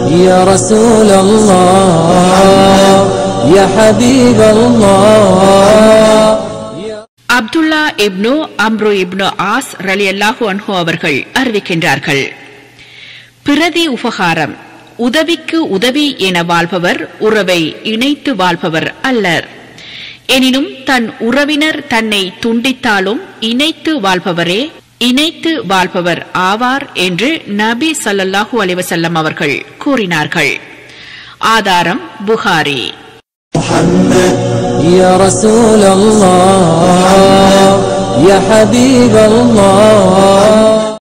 या रसूल अल्लाह या हबीब अल्लाह। அப்துல்லா இப்னு அம்ரு இப்னு ஆஸ் ரலியல்லாஹு அன்ஹு அவர்கள் அறிவிக்கின்றார்கள், பிரதி உபகாரம், உதவிக்கு உதவி என வாழ்பவர் உறவை இணைத்து வாழ்பவர் அல்லர். எனினும் தன் உறவினர் தன்னை துண்டித்தாலும் இணைத்து வாழ்பவரே இணைத்து வாழ்பவர் ஆவார் என்று நபி ஸல்லல்லாஹு அலைஹி வஸல்லம் அவர்கள் கூறினார்கள். ஆதாரம் புகாரி. या रसूल अल्लाह या हबीब अल्लाह।